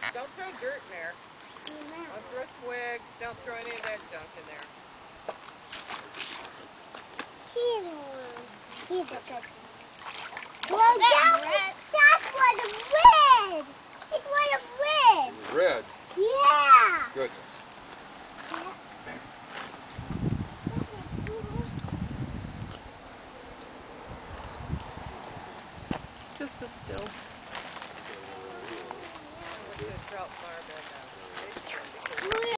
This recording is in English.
Don't throw dirt in there. Don't throw twigs. Don't throw any of that junk in there. He's a good one. Well, that's what a red. It's what a red. Red? Yeah. Goodness. Just as still. What's the trout bar bed now?